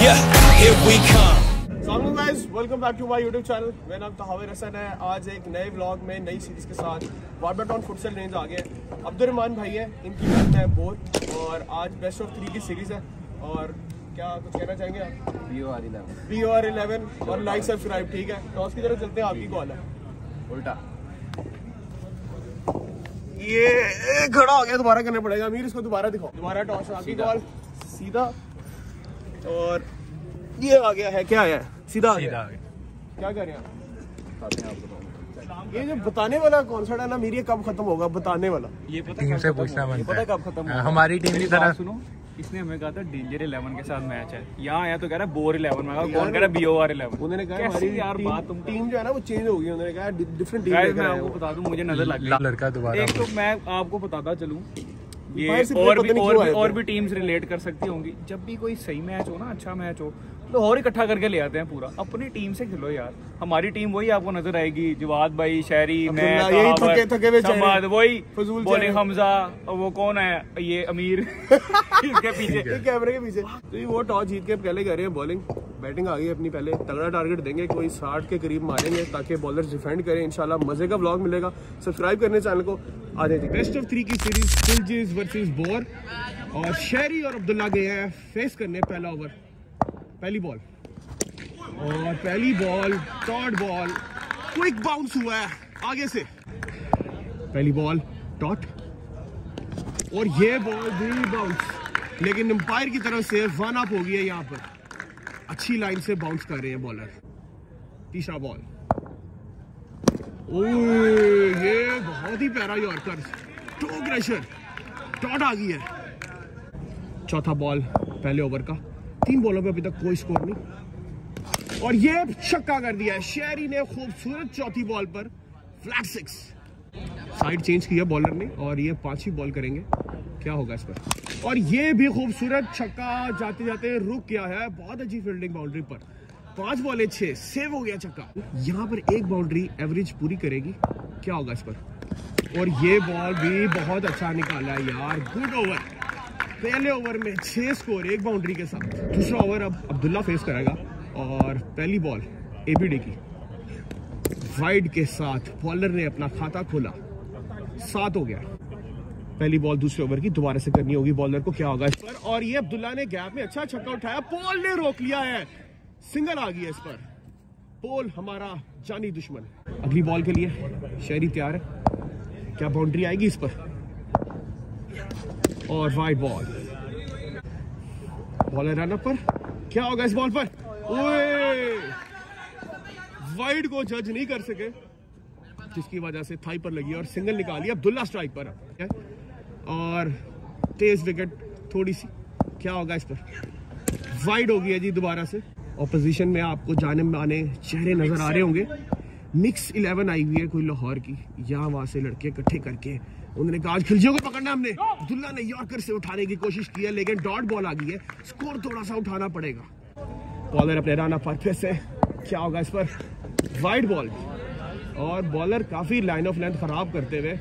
Welcome back to my YouTube channel. मेरा नाम तहाविर हसन है। आज एक नए व्लॉग में नई सीरीज के साथ बारबेटन फुटसल रेंज आ गए। अब्दुर्रहमान भाई है, इनकी टीम है बोर, और आज बेस्ट ऑफ 3 की सीरीज है। और क्या कुछ कहना चाहेंगे आप? BOR11 और लाइक सब्सक्राइब, ठीक है। टॉस की तरफ चलते हैं, आपकी कॉल है। उल्टा ये खड़ा हो गया, दोबारा करना पड़ेगा। अमीर इसको दोबारा दिखाओ। दोबारा टॉस, आपकी कॉल सीधा, और ये आ गया है, क्या है सीधा आ गया। क्या कर रहे हैं ये जो बताने वाला कॉन्सर्ट है ना, मेरी कब खत्म होगा बताने वाला? ये टीम से पूछना बनता है, कब खत्म होगा? हमारी टीम की तरह सुनो, इसने हमें कहा था डेंजर 11 के साथ मैच है, यहाँ आया तो कह रहा बोर 11 में, कौन कह रहा BOR11। उन्होंने कहा हमारी यार बात तुम टीम जो है ना वो चेंज हो गई। उन्होंने कहा डिफरेंट टीम। मैं आपको बता दूं, मुझे नजर लग गई लड़का दोबारा। एक तो मैं आपको बताता चलूं, ये और भी टीम्स रिलेट कर सकती होंगी। जब भी कोई सही मैच हो ना, अच्छा मैच हो, तो और इकट्ठा करके ले आते हैं पूरा। अपनी टीम से खेलो यार। हमारी टीम वही आपको नजर आएगी, जवाद भाई, शहरी, मैं, वही बॉलिंग हमजा, वो कौन है ये अमीर इसके पीछे कैमरे के पीछे। तो ये वो टॉस जीत के पहले कर रहे हैं बॉलिंग। बैटिंग आ गई अपनी, पहले तगड़ा टारगेट देंगे, कोई 60 के करीब मारेंगे ताकि बॉलर्स डिफेंड करें। इंशाल्लाह मजे का ब्लॉग मिलेगा। सब्सक्राइब करने चैनल को। आ जाइए। बेस्ट ऑफ 3 की सीरीज फिल्जीज वर्सेस बोर, और शहरी और अब्दुल्ला गए हैं फेस करने पहला ओवर। पहली बॉल, और पहली ball dot ball, quick bounce हुआ है आगे से। पहली बॉल डॉट, और ये बॉल भी बाउंस, लेकिन अंपायर की तरफ से 1 अप हो गई है। यहाँ पर अच्छी लाइन से बाउंस कर रहे हैं बॉलर। तीसरा बॉल, ये बहुत ही प्यारा यॉर्कर, टो क्रशर, डॉट आ गई है। चौथा बॉल पहले ओवर का। 3 बॉलों पे अभी तक कोई स्कोर नहीं, और ये छक्का कर दिया है शहरी ने खूबसूरत। चौथी बॉल पर फ्लैट 6। साइड चेंज किया बॉलर ने, और ये 5 बॉल करेंगे। क्या होगा इस पर? और ये भी खूबसूरत छक्का, जाते जाते रुक गया है। बहुत अच्छी फील्डिंग बाउंड्री पर। 5 बॉलें 6, सेव हो गया छक्का। यहाँ पर एक बाउंड्री एवरेज पूरी करेगी। क्या होगा इस पर? और ये बॉल भी बहुत अच्छा निकाला है यार। Good over. पहले ओवर में 6 स्कोर, 1 बाउंड्री के साथ। दूसरा ओवर अब अब्दुल्ला फेस करेगा, और पहली बॉल ABD की वाइड के साथ बॉलर ने अपना खाता खोला। 7 हो गया। पहली बॉल दूसरे ओवर की दोबारा से करनी होगी बॉलर को। क्या होगा इस पर? और ये अब्दुल्ला ने गैप में अच्छा छक्का उठाया, पोल ने रोक लिया है। सिंगल आ गया इस पर। पोल हमारा जानी दुश्मन। अगली बॉल के लिए शहरी तैयार है। क्या बाउंड्री आएगी इस पर? और wide ball, bowler run up पर। क्या होगा इस बॉल पर? वाइड को जज नहीं कर सके, जिसकी वजह से थाई पर लगी और सिंगल निकाली। अब्दुल्ला स्ट्राइक पर है, और तेज विकेट थोड़ी सी। क्या होगा इस पर? वाइड हो गया जी दोबारा से। ऑपोजिशन में आपको जाने माने चेहरे नजर आ रहे होंगे। मिक्स 11 आई हुई है कोई लाहौर की। यहाँ वहां से लड़के इकट्ठे करके उन्होंने कहा आज खिलजियों को पकड़ना हमने। अब्दुल्ला ने यॉर्कर से उठाने की कोशिश की है, लेकिन डॉट बॉल आ गई है। स्कोर थोड़ा सा उठाना पड़ेगा। बॉलर अपने रन अप पर से। क्या होगा इस पर? वाइड बॉल, और बॉलर काफी लाइन ऑफ लेंथ खराब करते हुए।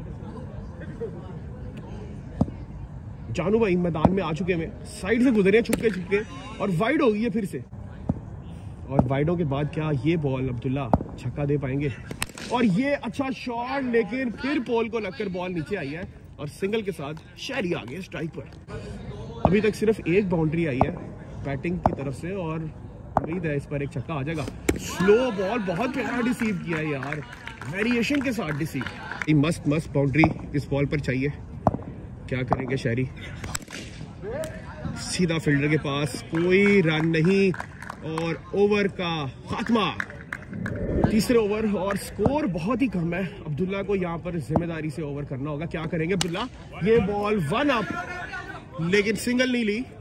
जानू भाई मैदान में आ चुके हैं, साइड से गुजरे छुपके, और वाइड हो गई है फिर से। और वाइडों के बाद क्या ये बॉल अब्दुल्ला छक्का दे पाएंगे? और ये अच्छा शॉट, लेकिन फिर पोल को लगकर बॉल नीचे आई है, और सिंगल के साथ शहरी आ गए स्ट्राइक पर। अभी तक सिर्फ 1 बाउंड्री आई है बैटिंग की तरफ से, और उम्मीद है इस पर एक छक्का आ जाएगा। स्लो बॉल, बहुत प्यारा डिसीव किया है यार, वेरिएशन के साथ डिसीव। मस्त बाउंड्री इस बॉल पर चाहिए। क्या करेंगे शहरी? सीधा फील्डर के पास, कोई रन नहीं, और ओवर का खात्मा। तीसरे ओवर, और स्कोर बहुत ही कम है। अब्दुल्ला को यहाँ पर जिम्मेदारी से ओवर करना होगा। क्या करेंगे अब्दुल्ला? ये बॉल 1 अप, लेकिन सिंगल नहीं ली।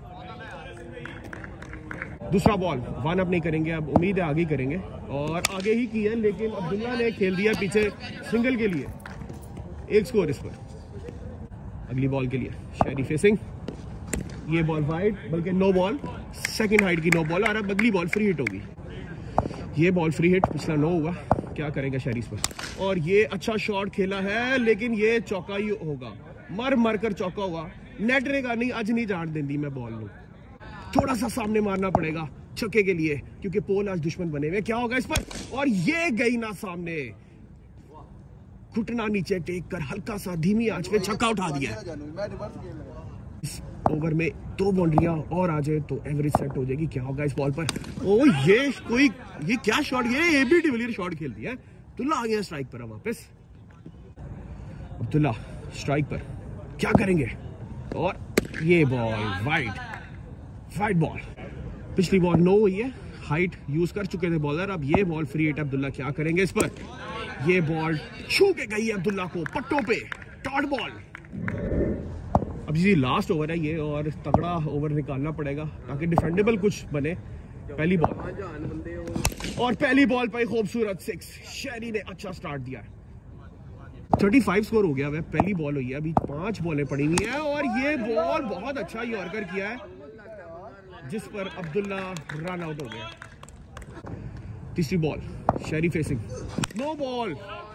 दूसरा बॉल 1 अप नहीं करेंगे, अब उम्मीद है आगे करेंगे, और आगे ही की है, लेकिन अब्दुल्ला ने खेल दिया पीछे सिंगल के लिए। 1 स्कोर इस पर। अगली बॉल के लिए शहरी फेसिंग। ये बॉल वाइड, बल्कि नो बॉल, सेकंड हाइट की नो बॉल, और अब अगली बॉल फ्री हिट होगी। ये बॉल फ्री हिट, पिछला 9 हुआ। क्या करेंगे शहरी इस पर? और ये अच्छा शॉट खेला है, लेकिन ये चौका ही होगा। मर कर चौका होगा। नेट रेगा नहीं, अज नहीं जान देंदी मैं बॉल नूं। थोड़ा सा सामने मारना पड़ेगा छक्के के लिए, क्योंकि पोल आज दुश्मन बने हुए। क्या होगा इस पर, और ये गई ना सामने, घुटना नीचे टेक कर हल्का सा धीमी आंच पे छक्का उठा दिया। इस ओवर में 2 बाउंड्रियां और आ जाए तो एवरेज सेट हो जाएगी। क्या होगा इस बॉल पर, ओ ये क्या शॉट, ये एबी डिविलियर शॉट खेल दिया है। अब्दुल्ला आ गया स्ट्राइक पर वापस, अब्दुल्ला स्ट्राइक पर क्या करेंगे, और ये बॉल वाइड बॉल। पिछली बॉल नो हुई है, हाइट यूज कर चुके थे बॉलर, अब ये बॉल फ्री हिट। अब्दुल्ला क्या करेंगे इस पर, ये बॉल छू के गई है अब्दुल्ला को पट्टों पे, डॉट बॉल। अब जी लास्ट ओवर है ये, और तगड़ा ओवर निकालना पड़ेगा ताकि डिफेंडेबल कुछ बने। पहली बॉल, और पहली बॉल पर खूबसूरत 6, शेरी ने अच्छा स्टार्ट दिया। 35 स्कोर हो गया है, पहली बॉल हुई है, अभी 5 बॉलें पड़ी हुई है, और ये बॉल बहुत अच्छा यॉर्कर किया है जिस पर अब्दुल्ला रन आउट हो गया। तीसरी ball, Sheri facing, no ball,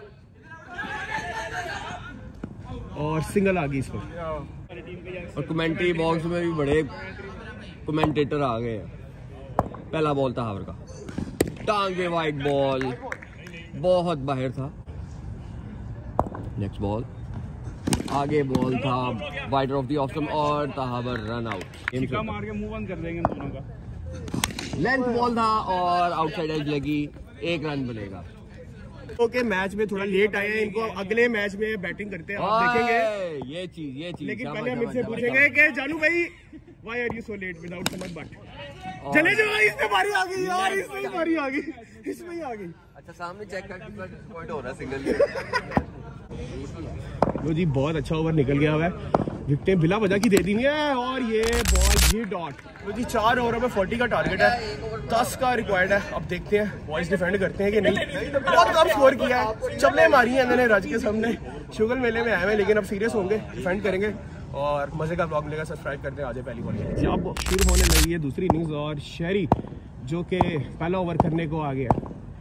और सिंगल आ गई इस पर। और कमेंट्री बॉक्स में भी बड़े कमेंटेटर आ गए हैं। पहला बॉल था हावर का, टांगे वाइड बॉल, बहुत बाहर था। नेक्स्ट बॉल, आगे बॉल था wider off the off stump, और तहावर रन आउट। छिक्का मार के मूव ऑन कर देंगे हम दोनों का। लेंथ बॉल था और आउटसाइड एज लगी, 1 रन बनेगा। ओके, मैच में थोड़ा लेट आए हैं, इनको अगले मैच में बैटिंग करते हैं, आप देखेंगे ये चीज। लेकिन पहले हम इनसे पूछेंगे कि जानू भाई, why are you so late without समझ बट। चले जाओ, इसमें बारी आ गई यार, इसमें बारी आ गई, इसमें ही आ गई। अच्छा, सामने चेक करके पॉइंट हो रहा है सिंगल। लो जी, बहुत अच्छा ओवर निकल गया हुआ है, विकेटें बिला वजह की दे दी है, और ये बॉल ही डॉट। तो जी 4 ओवरों में 40 का टारगेट है, 10 का रिक्वायर्ड है। अब देखते हैं बॉयज डिफेंड करते हैं कि नहीं। बहुत कम स्कोर किया है, चपले मारी है इन्होंने रज के सामने। शुगल मेले में आए हैं, लेकिन अब सीरियस होंगे, डिफेंड करेंगे और मजे का ब्लॉग मिलेगा। सब्सक्राइब करते हैं, आज पहली बॉल अब शुरू होने लगी है दूसरी इनिंग्स, और शेरी जो कि पहला ओवर करने को आ गया,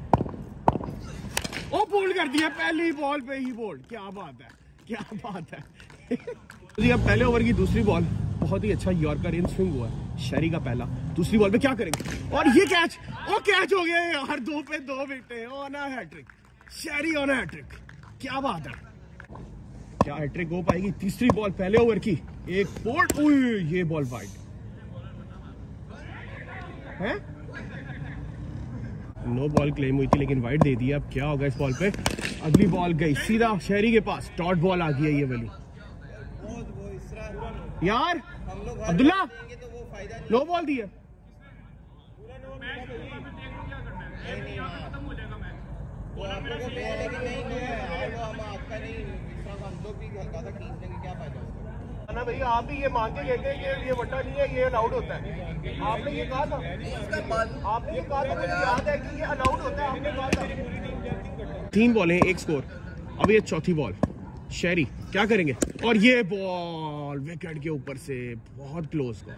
ओ बोल्ड कर दिया पहली बॉल पे ही बोल्ड। क्या बात है, क्या बात है। जी अब पहले ओवर की दूसरी बॉल, बहुत ही अच्छा यॉर्कर इन स्विंग हुआ है शेरी का पहला। दूसरी बॉल पे क्या करेंगे, और ये कैच, ओ कैच हो गया यार, 2 पे 2 विकेटें, on a hattrick, Sheri on a hattrick. क्या बात है, क्या हैट्रिक हो पाएगी। तीसरी बॉल पहले ओवर की, एक बोल्ड, ये बॉल वाइड है, नो बॉल क्लेम हुई थी लेकिन वाइड दे दिया। अब क्या होगा इस बॉल पे, अगली बॉल गई सीधा शेरी के पास, डॉट बॉल आ गई है ये वाली। यार अब्दुल्ला नो बॉल दी है, ना भाई, आप ही ये मान के कहते हैं कि ये वट्टा नहीं है, ये अलाउड होता है। आपने ये कहा था, आपने ये कहा था, मुझे याद है कि ये अलाउड होता है, आपने कहा था। 3 बॉलें 1 स्कोर, अब ये चौथी बॉल, शेरी क्या करेंगे, और ये बॉल विकेट के ऊपर से बहुत क्लोज का।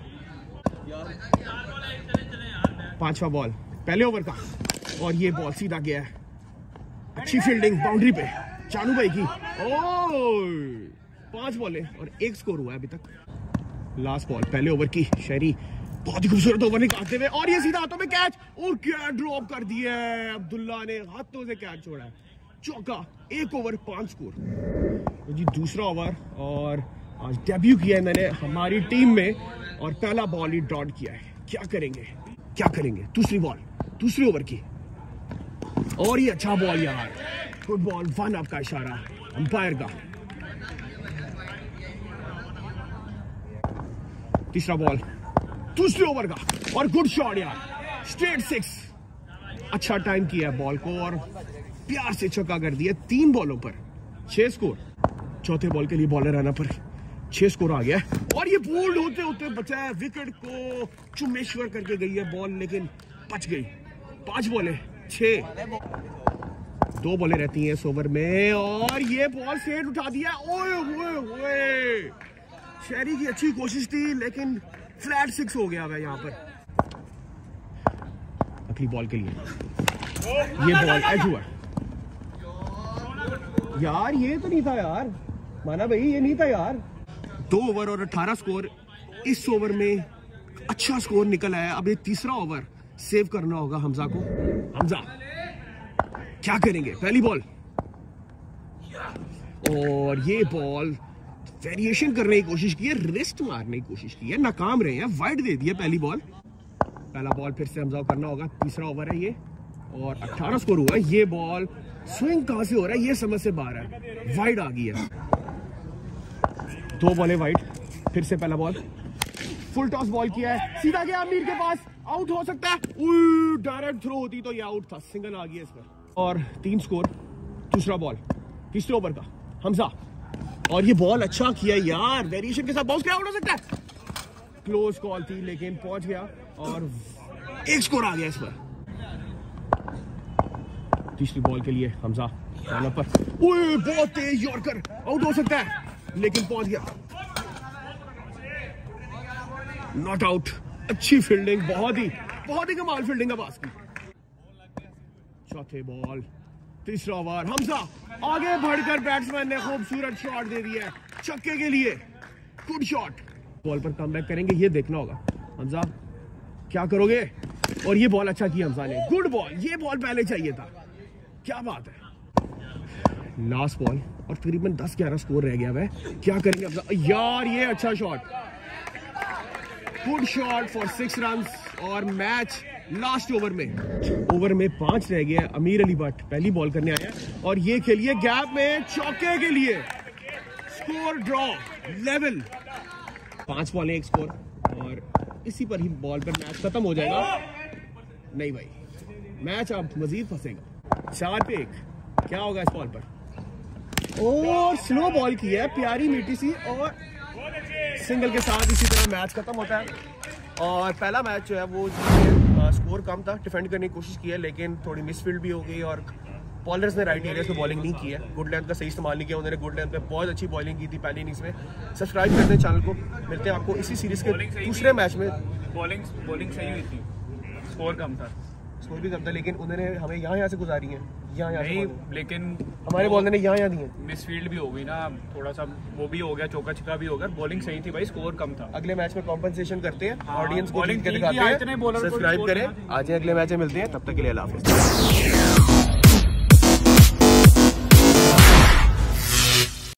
5वां बॉल पहले ओवर का, और ये बॉल सीधा गया है, अच्छी फील्डिंग बाउंड्री पे चानू भाई की। ओ 5 बॉलें और 1 स्कोर हुआ है अभी तक। लास्ट बॉल पहले ओवर की, शेरी बहुत ही खूबसूरत ओवर निकालते हुए, और ये सीधा हाथों में कैच, और क्या ड्रॉप कर दिया है अब्दुल्ला ने, हाथों से कैच छोड़ा है, चौका। 1 ओवर 5 स्कोर। तो जी दूसरा ओवर, और आज डेब्यू किया है मैंने हमारी टीम में, और पहला बॉल ही डॉट किया है। क्या करेंगे, क्या करेंगे, दूसरी बॉल दूसरी ओवर की, और ये अच्छा बॉल यार, गुड बॉल, 1 अप का इशारा अंपायर का। तीसरा बॉल दूसरे ओवर का, और गुड शॉट यार, स्ट्रेट 6, अच्छा टाइम किया बॉल को, और प्यार से छक्का कर दिया। 3 बॉलों पर 6 स्कोर। चौथे बॉल के लिए बॉलर आना पर 6 स्कोर आ गया, और ये बोल्ड होते होते बचा है, विकेट को चुमेश्वर करके गई है बॉल, लेकिन बच गई। 5 बॉलें 6, 2 बॉलें रहती हैं इस ओवर में, और ये बॉल सेट उठा दिया। ओए ओए ओए, शेरी की अच्छी कोशिश थी लेकिन फ्लैट 6 हो गया है यहाँ पर। अगली बॉल के लिए ये बॉल एज हुआ यार, ये तो नहीं था यार, माना भाई ये नहीं था यार। 2 ओवर और 18 स्कोर। इस ओवर में अच्छा स्कोर निकल आया। अब ये तीसरा ओवर सेव करना होगा हमजा को। हमजा क्या करेंगे? पहली बॉल और ये बॉल वेरिएशन करने की कोशिश की है, रिस्ट मारने की कोशिश की है, नाकाम रहे हैं, वाइड दे दिया पहली बॉल। पहला बॉल फिर से हमजा को करना होगा। तीसरा ओवर है ये और 18 स्कोर हुआ है। ये बॉल स्विंग कहां से हो रहा है ये समझ से बाहर है, वाइड आ गई है। 2 बॉलें वाइड। फिर से पहला बॉल फुल टॉस बॉल किया है, सीधा गया अमीर के पास, आउट हो सकता है। डायरेक्ट थ्रो होती तो ये आउट था, सिंगल आ गया इस पर। और 3 स्कोर। दूसरा बॉल तीसरे ओवर का हमजा और ये बॉल अच्छा किया यार, वेरिएशन के साथ बाउंस किया, आउट हो सकता है। क्लोज कॉल थी लेकिन पहुंच गया और 1 स्कोर आ गया इस पर। तीसरी बॉल के लिए हमजा पर बहुत तेज यॉर्कर, आउट हो सकता है लेकिन पहुंच गया, नॉट आउट। अच्छी फील्डिंग, बहुत ही कमाल फील्डिंग अब्बास की। चौथे बॉल तीसरा ओवर। हमजा आगे बढ़कर बैट्समैन ने खूबसूरत शॉट दे दिया है छक्के के लिए, गुड शॉट। बॉल पर कमबैक करेंगे ये देखना होगा। हमजा क्या करोगे? और ये बॉल अच्छा किया हमजा ने, गुड बॉल। ये बॉल पहले चाहिए था, क्या बात है। लास्ट बॉल और तकरीबन 10-11 स्कोर रह गया है, क्या करेंगे हमजा? यार ये अच्छा shot, good shot for 6 run. और मैच लास्ट ओवर में 5 रह गए। अमीर अली भट्ट पहली बॉल करने आया और ये खेलिए गैप में चौके के लिए, स्कोर ड्रॉ लेवल। 5 बॉलें 1 स्कोर और इसी पर ही बॉल पर मैच खत्म हो जाएगा। नहीं भाई, मैच अब मजीद फंसेगा। 4 पे 1, क्या होगा इस बॉल पर? और स्लो बॉल की है, प्यारी मीठी सी, और सिंगल के साथ इसी तरह मैच खत्म होता है। और पहला मैच जो है वो स्कोर कम था, डिफेंड करने की कोशिश की है लेकिन थोड़ी मिसफील्ड भी हो गई और बॉलर्स ने राइट एरियाज में बॉलिंग नहीं की है, गुड लेंथ का सही इस्तेमाल नहीं किया उन्होंने। गुड लेंथ पे बहुत अच्छी बॉलिंग की थी पहली इनिंग्स में। सब्सक्राइब करते हैं चैनल को, मिलते हैं आपको इसी सीरीज के दूसरे मैच में। बॉलिंग सही हुई थी, स्कोर कम था, स्कोर भी कम था लेकिन उन्होंने हमें यहाँ से गुजारी है, यहाँ नहीं, लेकिन हमारे बॉलर ने यहाँ दी है। मिसफील्ड भी हो गई ना, थोड़ा सा वो भी हो गया, चौका छिक्का भी हो गया। बॉलिंग सही थी भाई, स्कोर कम था। अगले मैच में कॉम्पनसेशन करते हैं, हाँ, ऑडियंस को बॉलिंग दिखाते हैं। सब्सक्राइब करें, आज अगले मैच में मिलते हैं, तब तक के लिए अल्लाह हाफिज़।